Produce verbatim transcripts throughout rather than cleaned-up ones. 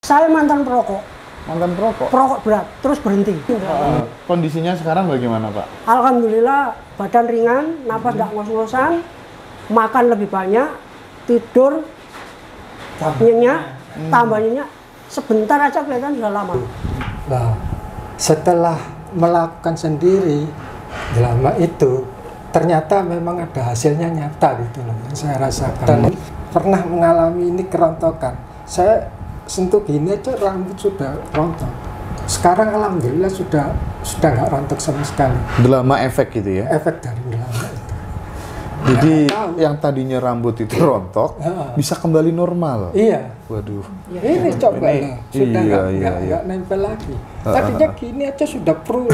Saya mantan perokok. Mantan perokok? Perokok berat, terus berhenti. Uh, kondisinya sekarang bagaimana, Pak? Alhamdulillah, badan ringan, napas nggak hmm. ngos-ngosan, makan lebih banyak, tidur, nyenyak, hmm. tambah nyenyak. Sebentar aja kelihatan sudah lama. Nah, setelah melakukan sendiri, lama itu, ternyata memang ada hasilnya nyata gitu loh, yang saya rasakan. Dan pernah mengalami ini kerontokan. Saya sentuh gini aja rambut sudah rontok. Sekarang alhamdulillah sudah sudah nggak rontok sama sekali. Delama efek gitu ya? Efek dari delama itu. Jadi yang tadinya rambut itu rontok ya, bisa kembali normal. Iya. Waduh. Ya, ini coba ini, nah, sudah iya, nggak iya, iya. nempel lagi. Tadinya gini aja sudah pro.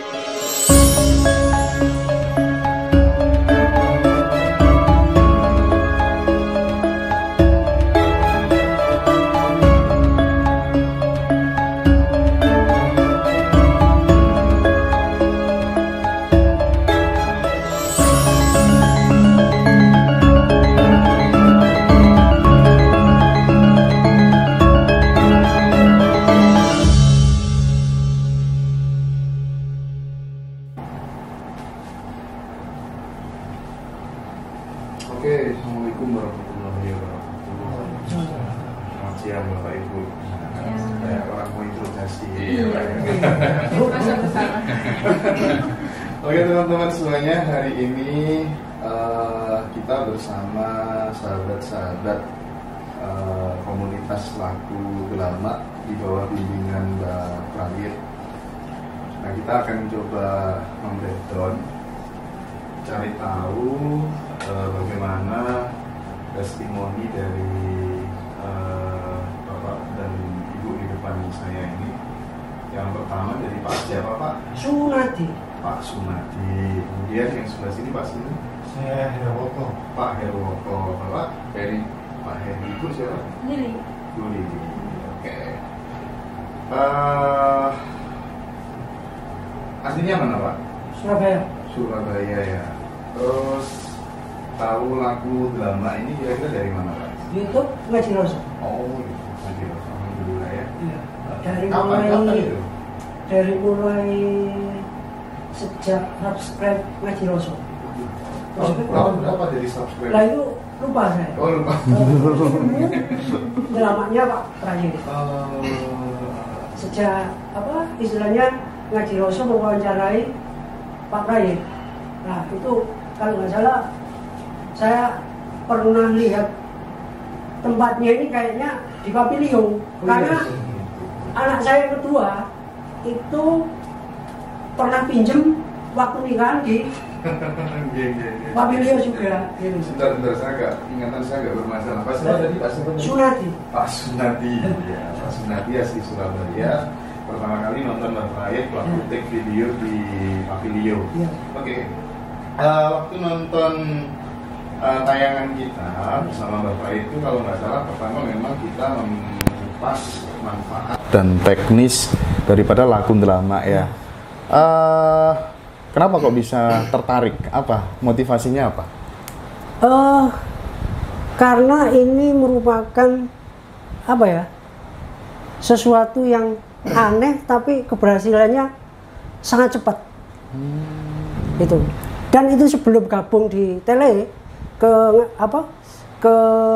Oke, Assalamualaikum warahmatullahi wabarakatuh. Selamat siang Bapak Ibu. Saya orang mau interogasi. Oke teman-teman semuanya, hari ini uh, kita bersama sahabat-sahabat uh, komunitas laku gelama di bawah bimbingan Mbak Pramit. Nah, kita akan coba membreakdown, cari tahu uh, bagaimana testimoni dari uh, Bapak dan Ibu di depan saya ini. Yang pertama dari Pak siapa Pak? Sunadi. Pak Sunadi. Kemudian yang sebelah sini Pak sini? Saya Herwoko. Pak Herwoko. Bapak Heri. Pak Heri. Ibu siapa? Lili. Bu Lili. Oke. Uh, aslinya mana Pak? Surabaya. Surabaya ya. Terus tahu laku drama ini kira-kira dari mana Pak? YouTube Ngaji Roso. Oh, Ngaji Roso. Alhamdulillah ya. Iya. Dari Kapan, mulai kapan itu? dari mulai sejak subscribe Ngaji Roso. Tahun, tahun berapa jadi subscribe? Lah itu lupa saya. Oh lupa. Dramanya Pak Prayit. Uh, Sejak apa istilahnya Ngaji Roso mewawancarai Pak Prayit. Nah itu kalau nggak salah saya pernah lihat tempatnya ini kayaknya di Pavilion, oh, karena iya. anak saya yang kedua itu pernah pinjem waktu nikahan di Pavilion juga. Gitu. Sebentar, sebentar, saya agak, ingatan saya agak bermasalah. Pak siapa tadi? Pak siapa tadi? Sunadi. Pak Sunadi, ya, Pak Sunadi asli Surabaya. Pertama kali nonton Mbak Prayit waktu ya. take video di Pavilion. Ya. Oke, okay. uh, waktu nonton uh, tayangan kita bersama Mbak Prayit itu kalau nggak salah pertama memang kita mengupas manfaat dan teknis daripada laku drama ya. Uh, kenapa kok bisa tertarik? Apa motivasinya apa? Uh, karena ini merupakan apa ya, sesuatu yang aneh tapi keberhasilannya sangat cepat. Hmm. Itu. Dan itu sebelum gabung di tele ke apa ke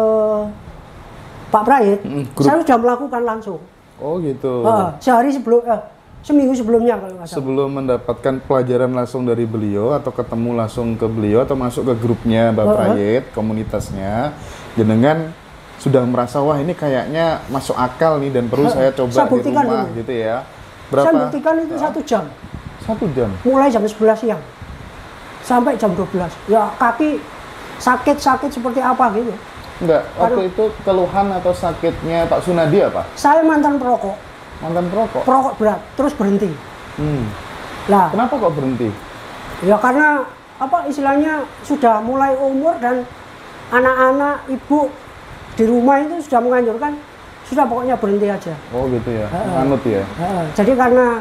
Pak Prayit, hmm, saya sudah melakukan langsung. Oh gitu. Uh, sehari sebelum, uh, seminggu sebelumnya kalau nggak salah. Sebelum mendapatkan pelajaran langsung dari beliau atau ketemu langsung ke beliau atau masuk ke grupnya Mbak uh, Prayit, komunitasnya, jenengan sudah merasa wah ini kayaknya masuk akal nih dan perlu uh, saya coba saya di rumah dulu. Gitu ya. Berapa? Saya buktikan itu uh, satu jam. Satu jam. Mulai jam sebelas siang sampai jam dua belas. Ya kaki sakit-sakit seperti apa gitu. Enggak, waktu Aduh. itu keluhan atau sakitnya Pak Sunadi apa? Saya mantan perokok. Mantan perokok? Perokok berat, terus berhenti. Hmm. Lah, kenapa kok berhenti? Ya karena apa istilahnya sudah mulai umur dan anak-anak ibu di rumah itu sudah menganjurkan sudah pokoknya berhenti aja. Oh gitu ya, manut ya. Jadi karena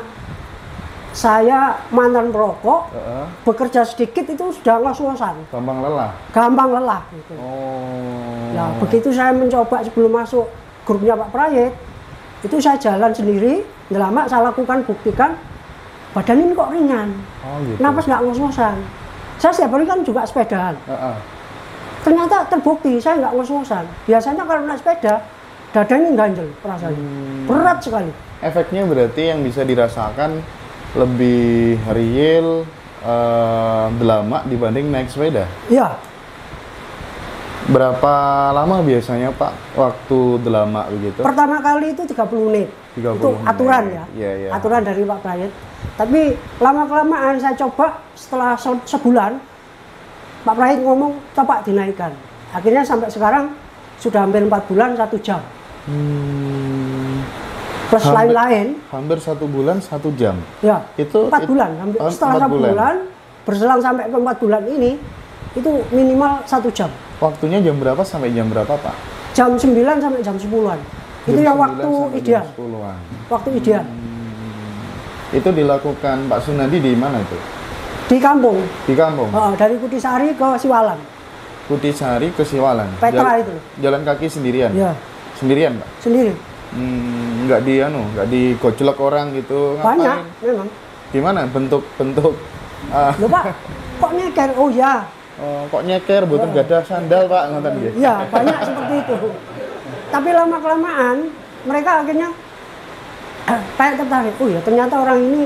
saya mantan perokok, uh-uh. bekerja sedikit itu sudah ngos-ngosan. Gampang lelah? Gampang lelah. Gitu. Oh. Nah begitu saya mencoba sebelum masuk grupnya Pak Prayit, Itu saya jalan sendiri, lama saya lakukan buktikan badan ini kok ringan. Oh, gitu. Napas nggak ngos-ngosan. Saya setiap hari kan juga sepedaan. Uh-uh. Ternyata terbukti saya nggak ngos-ngosan. Biasanya kalau naik sepeda, dada ini ganjel rasanya. Hmm. Berat sekali. Efeknya berarti yang bisa dirasakan lebih real uh, delama dibanding naik sepeda? Iya. Berapa lama biasanya Pak waktu delama begitu? Pertama kali itu tiga puluh menit. tiga Itu puluh aturan menit. ya. Iya, iya. Aturan dari Pak Prayit. Tapi lama-kelamaan saya coba setelah se- sebulan Pak Prayit ngomong coba dinaikkan. Akhirnya sampai sekarang sudah hampir empat bulan satu jam. Hmm. Plus Hampir- lain-lain. Hampir satu bulan satu jam. Ya. Itu Empat it- bulan. Hampir, oh, setelah empat satu bulan. berselang sampai ke empat bulan ini itu minimal satu jam. Waktunya jam berapa sampai jam berapa Pak? Jam sembilan sampai jam sepuluhan. Itu Jam yang sembilan waktu sampai ideal. jam sepuluhan. Waktu ideal. Itu dilakukan Pak Sunadi di mana itu? Di kampung. Di kampung? Oh, dari Kutisari ke Siwalan. Kutisari ke Siwalan? Petra Jal- itu. Jalan kaki sendirian? Iya. Sendirian Pak? Sendiri. Hmm, nggak di anu, nggak digojlok orang gitu? Banyak Ngapain? memang. Gimana bentuk-bentuk? ah, Loh Pak, kok nyeker? Oh ya. oh, kok nyeker, butuh nggak ada sandal Pak? Ngoten nggih? Iya, banyak seperti itu. Tapi lama-kelamaan mereka akhirnya kayak tertarik. Oh ya, ternyata orang ini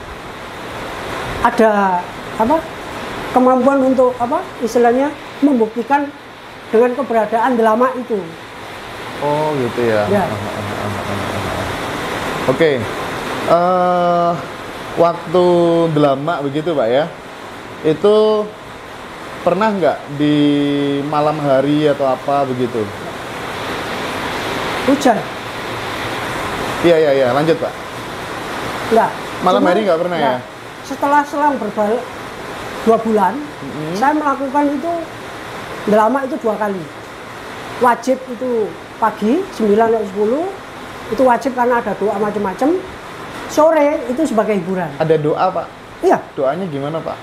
ada apa? Kemampuan untuk apa? Istilahnya membuktikan dengan keberadaan delama itu. Oh gitu ya. Ya. Oke. Eh, waktu delama begitu Pak ya. Itu pernah nggak di malam hari atau apa begitu? Hujan? Iya iya iya, lanjut Pak. Enggak. Malam Cuma- hari nggak pernah ya? Setelah selang berbalik dua bulan, Mm-hmm. saya melakukan itu delama itu dua kali. Wajib itu pagi sembilan sampai sepuluh itu wajib karena ada doa macam-macam. Sore itu sebagai hiburan. Ada doa Pak? Iya, Doanya gimana Pak?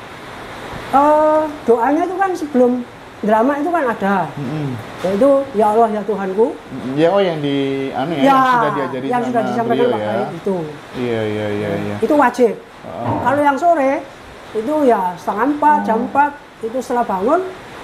eh, doanya itu kan sebelum drama itu kan ada, Mm-mm. yaitu ya Allah ya Tuhanku. Ya oh yang di anu ya, Ya, yang sudah diajari yang sama sudah disampaikan beliau Pak ya. Said itu. Iya iya iya iya. Itu wajib. Oh. Kalau yang sore itu ya setengah empat, jam empat itu setelah bangun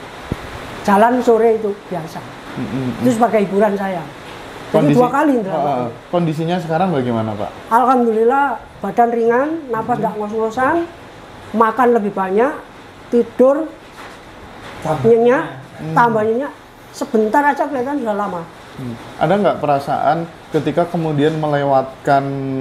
jalan sore itu biasa. Mm-mm. Itu sebagai hiburan saya. Jadi dua kali drama. Oh, kondisinya sekarang bagaimana Pak? Alhamdulillah badan ringan, napas nggak ngos-ngosan, makan lebih banyak, tidur nyenyak, tambah nyenyak. Sebentar aja kelihatan sudah lama. Hmm. Ada nggak perasaan ketika kemudian melewatkan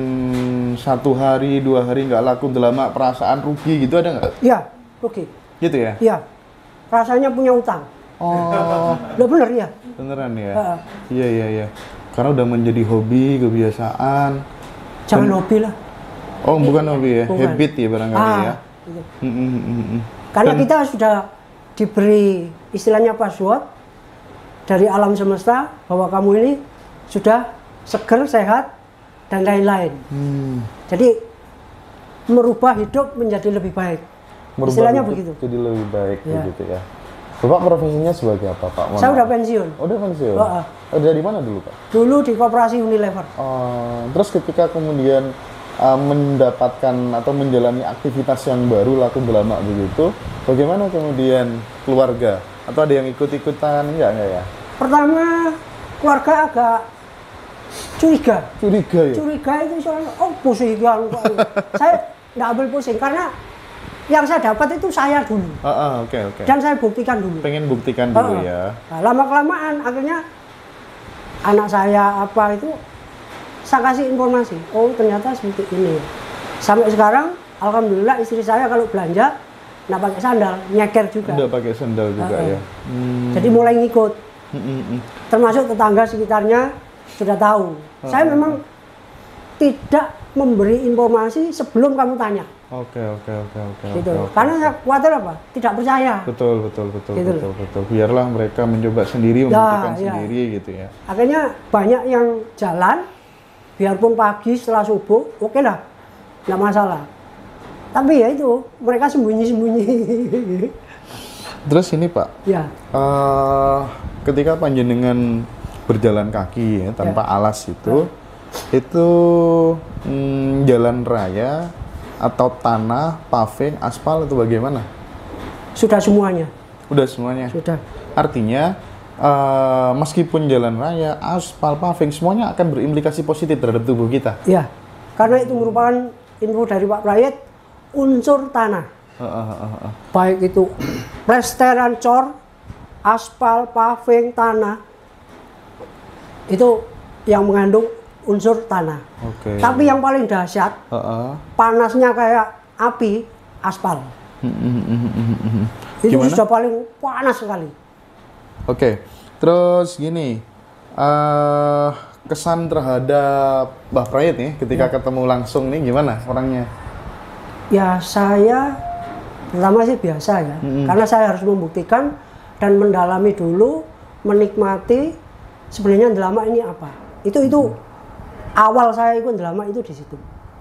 satu hari, dua hari nggak laku delama, perasaan rugi gitu ada nggak? Iya, rugi. Gitu ya? Iya. Rasanya punya utang. Oh, Loh bener ya? beneran ya? Heeh. Iya iya iya. Karena udah menjadi hobi, kebiasaan. Jangan hobi lah. Oh, bukan hobi ya, Bukan. habit ya barangkali Ah, ya. gitu. Mm, mm, mm, mm. Karena Dan- kita sudah diberi istilahnya password dari alam semesta bahwa kamu ini sudah seger, sehat, dan lain-lain. Hmm. Jadi merubah hidup menjadi lebih baik. Merubah Istilahnya hidup begitu. Jadi lebih baik Ya. begitu ya. Bapak profesinya sebagai apa Pak? Mohon Saya udah maaf. pensiun. Oh, udah pensiun? Oh, ah. Oh, dari mana dulu Pak? Dulu di koperasi Unilever. Oh, terus ketika kemudian uh, mendapatkan atau menjalani aktivitas yang baru laku delama begitu, bagaimana kemudian keluarga? Atau ada yang ikut-ikutan enggak enggak ya? Pertama keluarga agak curiga. Curiga ya? Curiga itu soalnya, oh pusing kan. Saya nggak ambil pusing karena yang saya dapat itu saya dulu. Ah, ah, oke oke. Dan saya buktikan dulu. Pengen buktikan dulu Oh, ya. Nah, lama-kelamaan akhirnya anak saya apa itu saya kasih informasi. Oh ternyata seperti ini. Sampai sekarang alhamdulillah istri saya kalau belanja nggak pakai sandal, nyeker juga. Udah pakai sendal juga Ah, ah. ya. Hmm. Jadi mulai ngikut. Mm, mm, mm. Termasuk tetangga sekitarnya sudah tahu. Saya memang tidak memberi informasi sebelum kamu tanya. Oke oke oke oke. Gitu. oke, oke. Karena saya khawatir apa? Tidak percaya. Betul betul betul Gitu betul betul. Biarlah mereka mencoba sendiri, membuktikan ya. sendiri gitu ya. Akhirnya banyak yang jalan, biarpun pagi setelah subuh, oke lah, nggak masalah. Tapi ya itu, mereka sembunyi-sembunyi. Terus ini Pak, Ya, eh ketika panjenengan berjalan kaki ya tanpa alas itu, Itu hmm, jalan raya atau tanah, paving, aspal itu bagaimana? Sudah semuanya. Udah semuanya. Sudah. Artinya uh, meskipun jalan raya, aspal, paving semuanya akan berimplikasi positif terhadap tubuh kita. Ya, karena itu merupakan info dari Pak Prayit, unsur tanah. Uh, uh, uh, uh. Baik itu plesteran cor, aspal, paving, tanah, itu yang mengandung unsur tanah. Oke. Tapi yang paling dahsyat, Uh, uh. panasnya kayak api, aspal. Itu Gimana? sudah paling panas sekali. Oke, terus gini, uh, kesan terhadap Mbah Prayit nih ketika Ya. ketemu langsung nih gimana orangnya? Ya saya pertama sih biasa ya, Mm-mm. karena saya harus membuktikan dan mendalami dulu, menikmati sebenarnya ndelama ini apa. Itu itu awal saya ikut ndelama itu di situ.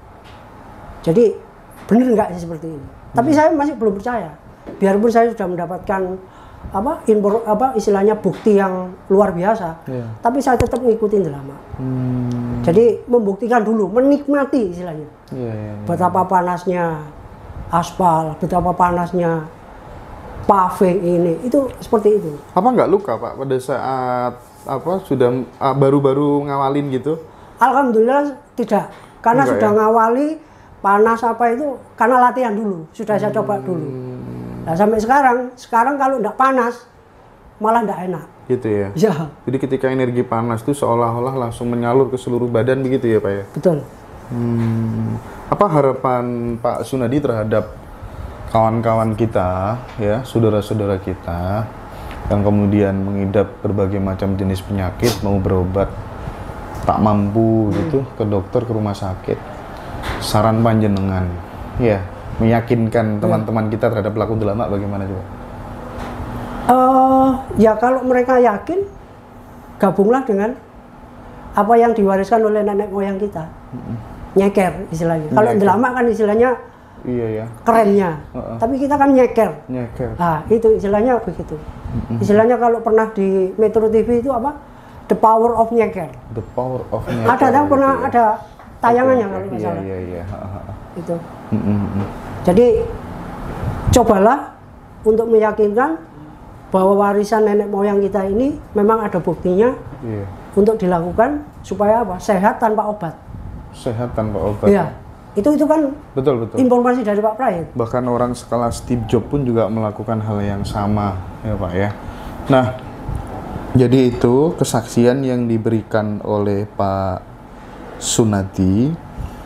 Jadi bener nggak sih seperti ini? Tapi saya masih belum percaya. Biarpun saya sudah mendapatkan apa info apa istilahnya bukti yang luar biasa, Iya. tapi saya tetap ngikutin ndelama. Hmm, Jadi membuktikan dulu, menikmati istilahnya. iya, iya, iya. Betapa panasnya aspal, betapa panasnya paving ini, itu seperti itu. Apa nggak luka Pak pada saat apa sudah uh, baru-baru ngawalin gitu? Alhamdulillah tidak, karena Enggak sudah ya? ngawali panas apa itu karena latihan dulu, sudah saya coba dulu. Nah sampai sekarang, sekarang kalau tidak panas malah tidak enak. Gitu ya. Ya Jadi ketika energi panas itu seolah-olah langsung menyalur ke seluruh badan begitu ya Pak ya? betul. Hmm, apa harapan Pak Sunadi terhadap kawan-kawan kita, ya, saudara-saudara kita yang kemudian mengidap berbagai macam jenis penyakit, mau berobat tak mampu gitu ke dokter, ke rumah sakit. Saran panjenengan, ya, meyakinkan teman-teman kita terhadap laku ndelama bagaimana coba? Uh, ya kalau mereka yakin, gabunglah dengan apa yang diwariskan oleh nenek moyang kita. Nyeker istilahnya. Kalau Nyeker. ndelama kan istilahnya Iya ya, kerennya, Heeh. tapi kita kan nyeker. nyeker. Nah itu istilahnya begitu. Istilahnya kalau pernah di Metro T V itu apa? The power of nyeker. The power of nyeker. Ada kan pernah gitu ya. ada tayangannya Oke, kalau oke. nggak Iya, salah. iya, iya. Ha, ha, ha. Itu. Mm, mm, mm. Jadi cobalah untuk meyakinkan bahwa warisan nenek moyang kita ini memang ada buktinya Iya. untuk dilakukan supaya apa? Sehat tanpa obat. Sehat tanpa obat. Iya. Itu itu kan Betul, betul. informasi dari Pak Prayit. Bahkan orang sekelas Steve Jobs pun juga melakukan hal yang sama, ya Pak ya. Nah, jadi itu kesaksian yang diberikan oleh Pak Sunadi.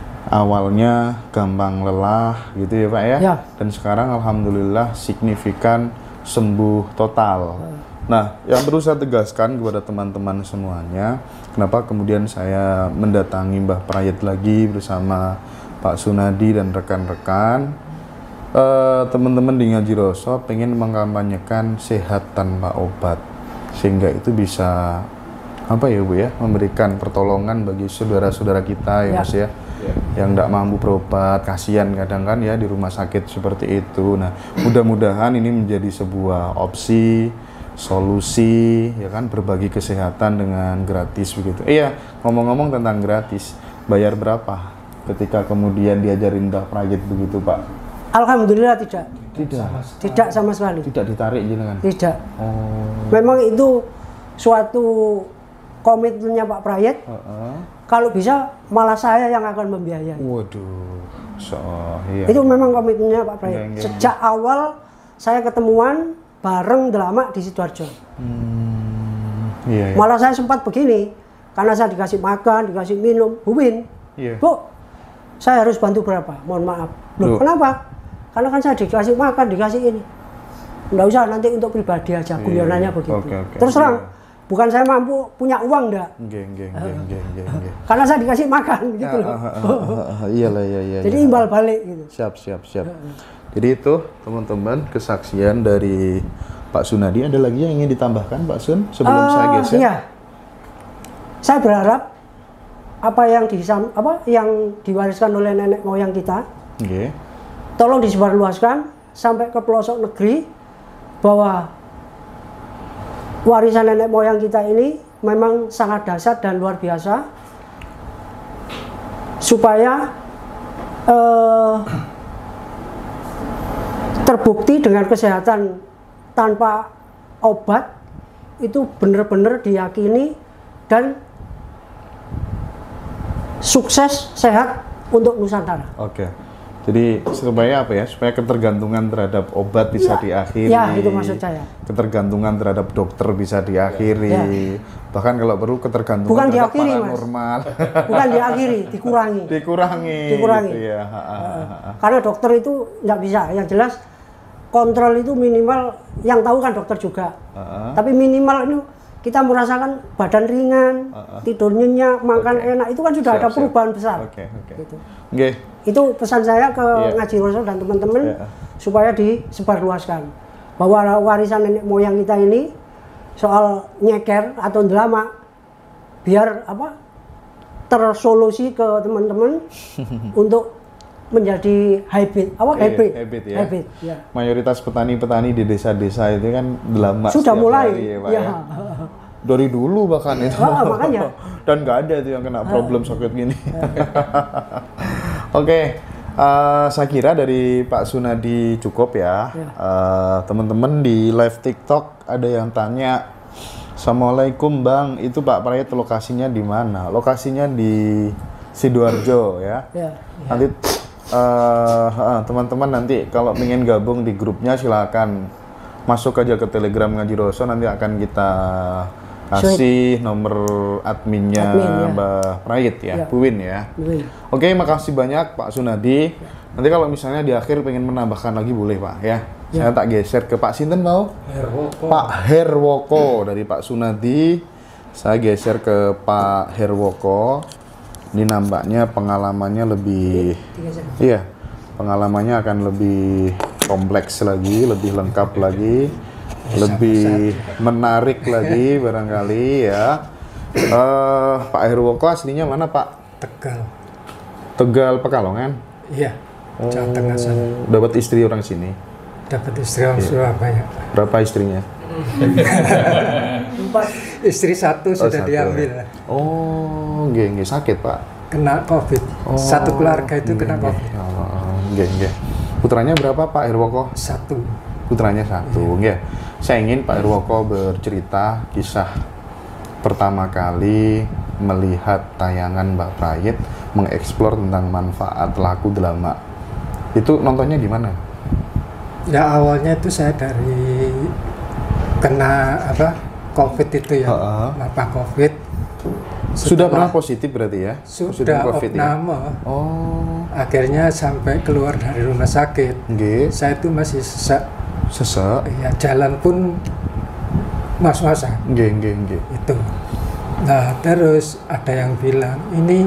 Awalnya gampang lelah, gitu ya Pak ya. Ya. Dan sekarang alhamdulillah signifikan sembuh total. Nah, yang perlu saya tegaskan kepada teman-teman semuanya, kenapa kemudian saya mendatangi Mbah Prayit lagi bersama Pak Sunadi dan rekan-rekan, eh, teman-teman di Ngaji Roso pengen mengkampanyekan sehat tanpa obat, sehingga itu bisa apa ya Bu ya, memberikan pertolongan bagi saudara-saudara kita ya, Ya. Mas ya, yang tidak mampu berobat, kasihan kadang kan ya di rumah sakit seperti itu. Nah, mudah-mudahan ini menjadi sebuah opsi, solusi ya kan, berbagi kesehatan dengan gratis begitu. Iya, ngomong-ngomong tentang gratis, bayar berapa ketika kemudian diajarin Mbah Prayit begitu Pak? Alhamdulillah tidak. Tidak, Tidak sama sekali. tidak ditarik jenengan. Tidak. Oh, Memang itu suatu komitmennya Pak Prayit. heeh. Kalau bisa malah saya yang akan membiayai. Waduh, so iya. Itu memang komitmennya Pak Prayit. Iya, iya, Sejak awal saya ketemuan bareng Ndelama di Sidoarjo. Hmm, iya, iya. Malah saya sempat begini, karena saya dikasih makan, dikasih minum, Bu Win, Iya. Bu, saya harus bantu berapa? Mohon maaf. Loh. Loh, kenapa? Karena kan saya dikasih makan, dikasih ini. Nggak usah, nanti untuk pribadi aja, guyonannya begitu. Oke, oke. Terus terang, Iya. bukan saya mampu punya uang enggak, Geng, geng, geng, geng, geng, geng. karena saya dikasih makan gitu loh. Iyalah, iya, iya. Jadi iya. imbal balik gitu. Siap, siap, siap. Jadi itu teman-teman kesaksian dari Pak Sunadi. Ada lagi yang ingin ditambahkan Pak Sun sebelum Eh, saya geser? Iya. Saya berharap apa yang disam, apa yang diwariskan oleh nenek moyang kita, Oke. tolong disebarluaskan sampai ke pelosok negeri bahwa warisan nenek moyang kita ini memang sangat dahsyat dan luar biasa. supaya eh, terbukti dengan kesehatan tanpa obat itu benar-benar diyakini dan sukses sehat untuk Nusantara. Oke. Jadi supaya apa ya? Supaya ketergantungan terhadap obat bisa Ya, diakhiri. ya, itu maksud saya. Ketergantungan terhadap dokter bisa diakhiri. Ya. Bahkan kalau perlu ketergantungan Bukan terhadap diakhiri, Mas. paranormal. Bukan diakhiri, dikurangi. Dikurangi. Dikurangi. Gitu ya. Ha, ha, ha, ha. Karena dokter itu nggak bisa. Yang jelas kontrol itu minimal, yang tahu kan dokter juga. Ha, ha. Tapi minimal itu kita merasakan badan ringan, Uh-uh. tidur nyenyak, makan Oke. enak, itu kan sudah Siap, ada siap. perubahan besar. Oke, oke. Gitu. Oke. Itu pesan saya ke Iya. Ngaji Roso dan teman-teman Iya. supaya disebarluaskan bahwa warisan nenek moyang kita ini soal nyeker atau drama biar apa tersolusi ke teman-teman untuk menjadi habit apa Iya, habit habit ya. habit ya. Mayoritas petani-petani di desa-desa itu kan delama Sudah setiap mulai hari ya, Pak, ya. ya. Dari dulu bahkan itu. Ah, makanya. Dan nggak ada tuh yang kena problem sakit gini. Oke, eh, saya kira dari Pak Sunadi cukup ya. Ya. Eh, teman-teman di live TikTok ada yang tanya, Assalamualaikum Bang, itu Pak Prayit lokasinya di mana? Lokasinya di Sidoarjo ya. Ya. Nanti eh, eh, teman-teman nanti kalau ingin gabung di grupnya silakan masuk aja ke Telegram Ngaji Roso, nanti akan kita kasih nomor adminnya Admin, ya. Mbak Prayit ya, Ya. Bu Win ya. Win. Oke, makasih banyak Pak Sunadi. Nanti kalau misalnya di akhir pengen menambahkan lagi boleh Pak ya. Saya tak geser ke Pak Sinten mau? Herwoko. Pak Herwoko dari Pak Sunadi. Saya geser ke Pak Herwoko. Ini nampaknya pengalamannya lebih, iya, pengalamannya akan lebih kompleks lagi, lebih lengkap lagi, lebih menarik lagi barangkali ya. Eh, Pak Herwoko aslinya mana Pak? Tegal. Tegal Pekalongan. Iya. Jawa Tengah sana. Oh, dapat istri orang sini. Dapat istri orang Surabaya. Berapa istrinya? Empat. Istri satu Oh, sudah satu, diambil. ya. Oh, nggih, nggih, sakit Pak. Kena COVID. Oh, Satu keluarga itu nggih, kena nggih. COVID. Oh, nggih, nggih. Putranya berapa Pak Herwoko? Satu. Putranya satu, ya. Saya ingin Pak Herwoko bercerita kisah pertama kali melihat tayangan Mbak Prayit mengeksplor tentang manfaat laku delama. Itu nontonnya di mana? Ya awalnya itu saya dari kena apa COVID itu ya, Ha-ha. apa COVID. Sudah Setelah- pernah positif berarti ya? Positif Sudah COVID ya? opname. Oh, Akhirnya sampai keluar dari rumah sakit. nggih. Saya itu masih sesak. Sesek. Ya jalan pun mas-masan Nggih, nggih, nggih. itu. Nah terus ada yang bilang ini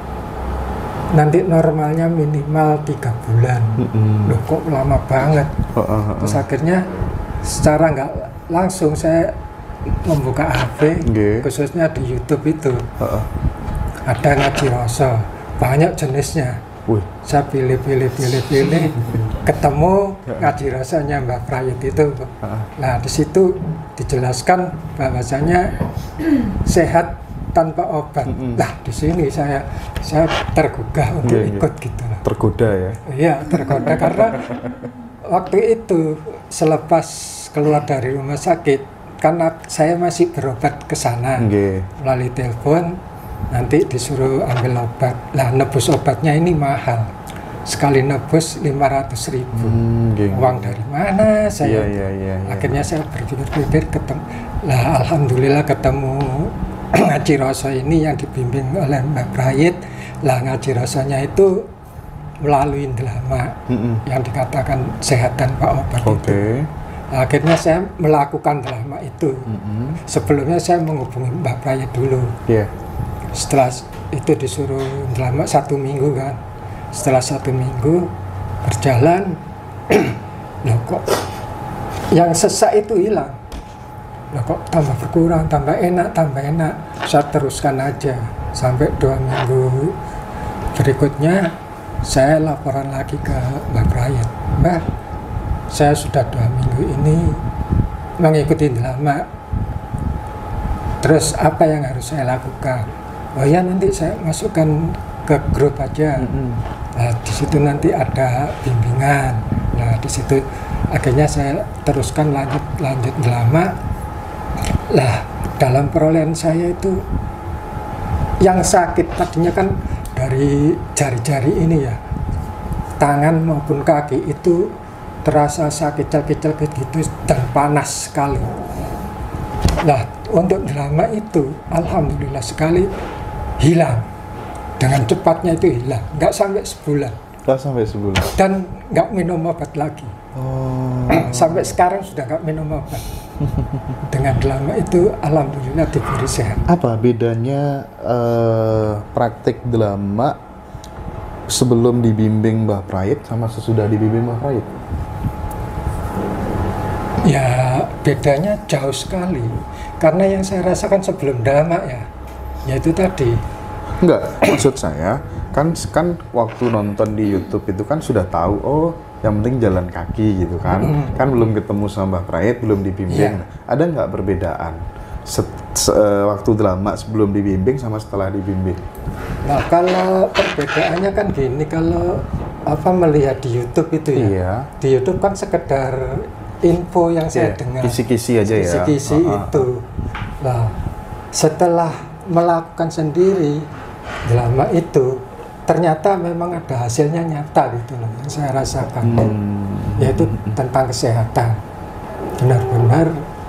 nanti normalnya minimal tiga bulan. Mm-mm. Loh kok lama banget. Oh, oh, oh. Terus akhirnya secara nggak langsung saya membuka H P, Nggih. khususnya di YouTube itu Oh, oh. ada Ngaji Roso, banyak jenisnya. Wih, Saya pilih, pilih, pilih, pilih, ketemu Ngaji Rosonya Mbak Prayit itu. Nah di situ dijelaskan bahwasanya sehat tanpa obat. Mm-mm. Nah di sini saya saya tergugah untuk Nggih, nggih. ikut gitu loh. tergoda ya. Iya tergoda karena waktu itu selepas keluar dari rumah sakit karena saya masih berobat ke sana Nggih. melalui telepon nanti disuruh ambil obat. Lah nebus obatnya ini mahal sekali nebus lima ratus ribu. Hmm, nggih. Uang dari mana Iya, saya? iya, iya, iya. Akhirnya saya berpikir-pikir ketemu. Lah alhamdulillah ketemu Ngaji Roso ini yang dibimbing oleh Mbak Prayit. Lah Ngaji Rosonya itu melalui delama Mm-mm. yang dikatakan sehat tanpa obat Oke. itu. Akhirnya saya melakukan delama itu. Mm-mm. Sebelumnya saya menghubungi Mbak Prayit dulu. Iya. Setelah itu disuruh delama satu minggu kan. Setelah satu minggu berjalan, loh kok yang sesak itu hilang. Loh kok tambah berkurang, tambah enak, tambah enak. Saya teruskan aja sampai dua minggu berikutnya saya laporan lagi ke Mbak Prayit. Mbak, saya sudah dua minggu ini mengikuti drama. Terus apa yang harus saya lakukan? Oh ya nanti saya masukkan ke grup aja. Mm-hmm. Nah, di situ nanti ada bimbingan. Nah, di situ akhirnya saya teruskan lanjut lanjut lama. Lah, dalam perolehan saya itu yang sakit tadinya kan dari jari-jari ini ya, tangan maupun kaki itu terasa sakit-sakit gitu dan panas sekali. Nah, untuk lama itu alhamdulillah sekali hilang. Dengan cepatnya itu hilang, nggak sampai sebulan. Nggak sampai sebulan. Dan nggak minum obat lagi. Oh. Sampai sekarang sudah nggak minum obat. Dengan lama itu alhamdulillah diberi sehat. Apa bedanya uh, praktik delama sebelum dibimbing Mbah Prayit sama sesudah dibimbing Mbah Prayit? Ya bedanya jauh sekali. Karena yang saya rasakan sebelum delama ya, yaitu tadi. Enggak, maksud saya kan kan waktu nonton di YouTube itu kan sudah tahu oh yang penting jalan kaki gitu kan. Mm. Kan belum ketemu sama Mbah Prayit, belum dibimbing. Yeah. Ada nggak perbedaan Set, se, waktu lama sebelum dibimbing sama setelah dibimbing? Nah, kalau perbedaannya kan gini, kalau apa melihat di YouTube itu ya. Iya. Di YouTube kan sekedar info yang saya yeah, dengar. Kisi-kisi aja ya. Kisi-kisi uh-huh. itu. Nah, setelah melakukan sendiri lama itu ternyata memang ada hasilnya nyata gitu loh yang saya rasakan. Hmm. Yaitu tentang kesehatan. Benar-benar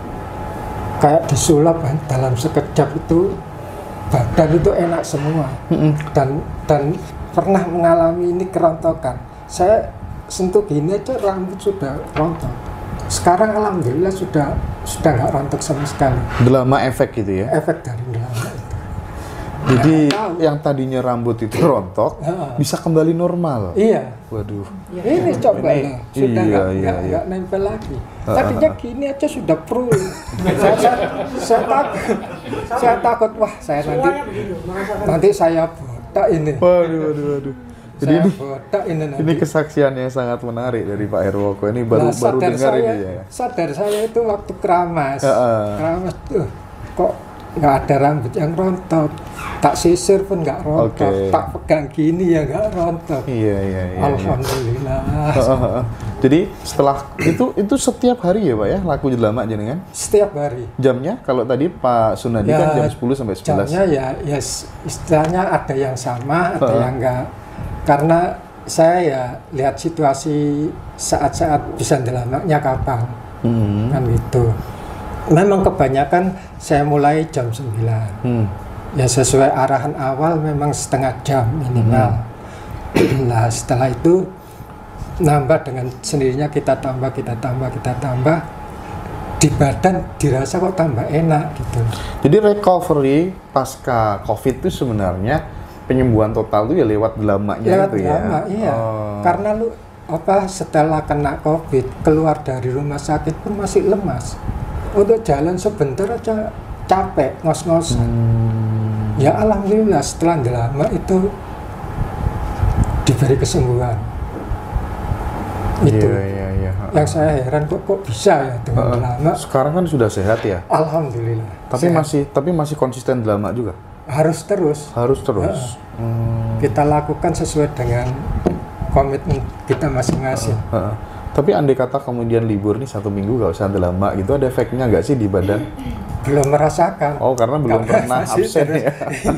kayak disulap dalam sekejap itu badan itu enak semua. Hmm. Dan dan pernah mengalami ini kerontokan. Saya sentuh gini aja rambut sudah rontok. Sekarang alhamdulillah sudah sudah nggak rontok sama sekali. Delama efek gitu ya? Efek dari delama itu. Jadi yang tadinya rambut itu rontok uh, bisa kembali normal. Iya. Waduh. Ya, ini coba ini, lah. Sudah iya, nggak iya, iya. nempel lagi. Tadinya uh, gini aja sudah pro. saya, saya, saya takut. Saya takut wah saya nanti nanti saya botak ini. Waduh, waduh, waduh. Jadi saya ini, botak ini nanti. Ini kesaksian yang sangat menarik dari Pak Herwoko. Ini baru nah, baru dengar saya, ini ya. Sadar saya itu waktu keramas. Uh, uh. Keramas tuh kok nggak ada rambut yang rontok, tak sisir pun nggak rontok, okay. Tak pegang gini ya nggak rontok. Iya iya iya. Alhamdulillah. Iya. Jadi setelah itu itu setiap hari ya Pak ya laku delama jenengan? Setiap hari. Jamnya kalau tadi Pak Sunadi ya, kan jam sepuluh sampai sebelas. Jamnya ya ya istilahnya ada yang sama, ada uh. yang enggak. Karena saya ya lihat situasi saat-saat bisa delamanya kapan, hmm. kan gitu. Memang kebanyakan saya mulai jam sembilan. Hmm. Ya sesuai arahan awal memang setengah jam minimal. Hmm. Nah setelah itu nambah dengan sendirinya kita tambah, kita tambah, kita tambah. Di badan dirasa kok tambah enak gitu. Jadi recovery pasca COVID itu sebenarnya penyembuhan total itu ya lewat delamanya lewat itu delama, ya? Iya. Oh. Karena lu apa setelah kena COVID keluar dari rumah sakit pun masih lemas. Untuk jalan sebentar aja capek, ngos-ngosan. Hmm. Ya alhamdulillah setelah delama itu diberi kesembuhan. Itu. Iya, iya, iya. Yang saya heran kok kok bisa ya dengan uh, delama. Sekarang kan sudah sehat ya? Alhamdulillah. Tapi sehat. masih tapi masih konsisten delama juga? Harus terus. Harus terus. Uh, hmm. Kita lakukan sesuai dengan komitmen kita masing-masing. Uh, uh. Tapi andai kata kemudian libur nih satu minggu gak usah lama gitu, ada efeknya nggak sih di badan? Belum merasakan. Oh karena belum gak pernah absen ya.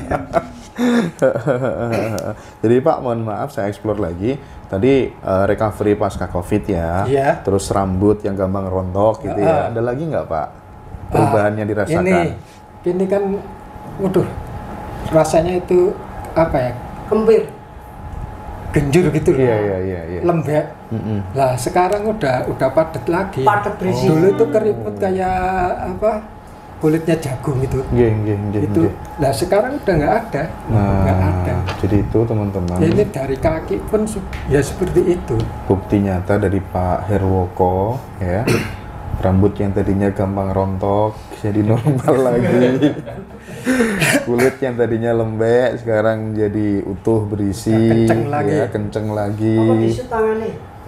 Jadi Pak mohon maaf saya explore lagi. Tadi uh, recovery pasca COVID ya, yeah. Terus rambut yang gampang rontok gitu uh, ya. Ada lagi nggak Pak perubahan uh, yang dirasakan? Ini, ini kan, waduh, rasanya itu apa ya? Kempir. Genjur gitu loh, iya, iya, iya, iya. Lembek. Mm-hmm. Lah sekarang udah udah padat lagi. Padat berisi. Oh. Dulu itu keriput kayak apa? Kulitnya jagung gitu. Iya, iya, iya. Itu. Lah sekarang udah nggak ada, nah, nggak ada. Jadi itu teman-teman. Ya, ini dari kaki pun ya seperti itu. Bukti nyata dari Pak Herwoko ya. Rambut yang tadinya gampang rontok jadi normal lagi. Kulit yang tadinya lembek sekarang jadi utuh berisi, ya, kenceng lagi. Ya, kenceng lagi. Apa tisu tangannya?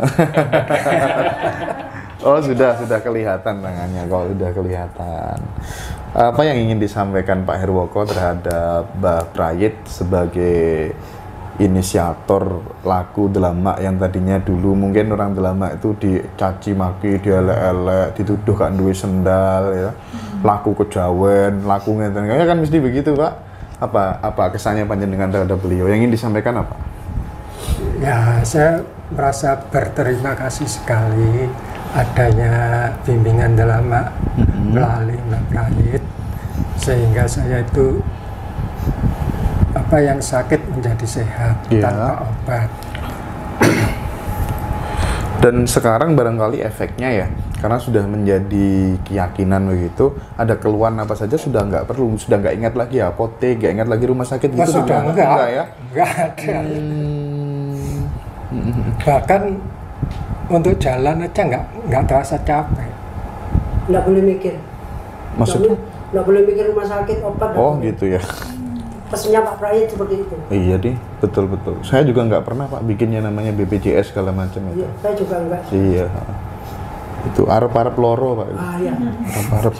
Oh sudah sudah kelihatan tangannya, kalau sudah kelihatan. Apa yang ingin disampaikan Pak Herwoko terhadap Mbah Prayit sebagai inisiator laku Delamak yang tadinya dulu mungkin orang Delamak itu dicaci maki, dielek-elek, dituduh kan duwe sendal ya. Laku kejawen, laku ngeten. Kayaknya kan mesti begitu, Pak. Apa apa kesannya panjenengan terhadap beliau? Yang ingin disampaikan apa? Ya, saya merasa berterima kasih sekali adanya bimbingan Delamak mm-hmm. melalui Mbak Prayit, sehingga saya itu apa yang sakit menjadi sehat yeah. tanpa obat. Dan sekarang barangkali efeknya ya, karena sudah menjadi keyakinan begitu, ada keluhan apa saja sudah nggak perlu, sudah nggak ingat lagi apotek, nggak ingat lagi rumah sakit gitu. Oh, sudah enggak, enggak ya? Enggak ada. Hmm. Bahkan untuk jalan aja nggak nggak terasa capek. Nggak boleh mikir. Maksudnya? Nggak boleh mikir rumah sakit, obat. Oh gitu ya. Pesennya Pak Prayit seperti itu. Iya deh, betul-betul. Saya juga nggak pernah Pak bikinnya namanya B P J S segala macam itu. Iya, saya juga enggak. Iya. Itu arep-arep loro Pak. Ah iya. Arep-arep.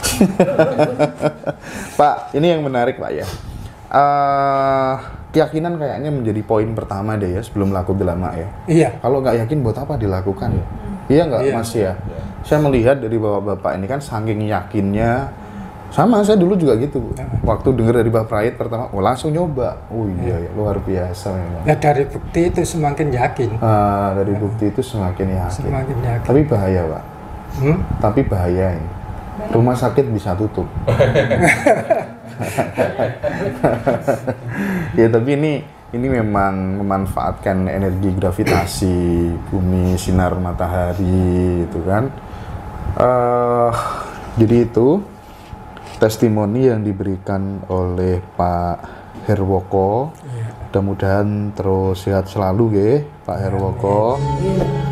Pak, ini yang menarik Pak ya. Uh, keyakinan kayaknya menjadi poin pertama deh ya sebelum laku Delamak ya. Iya. Kalau nggak yakin buat apa dilakukan ya? Iya nggak iya. Mas ya? Saya melihat dari bapak-bapak ini kan saking yakinnya. Sama, saya dulu juga gitu. Waktu dengar dari Bapak Prayit pertama, oh langsung nyoba. Oh iya, ya, luar biasa memang. Nah, dari bukti itu semakin yakin. Ah, dari bukti itu semakin yakin. Semakin yakin. Tapi bahaya, Pak. Hmm? Tapi bahaya ini. Rumah sakit bisa tutup. Ya, tapi ini ini memang memanfaatkan energi gravitasi bumi, sinar matahari, itu kan. Uh, jadi itu testimoni yang diberikan oleh Pak Herwoko. Mudah-mudahan terus sehat selalu, ge, Pak Herwoko.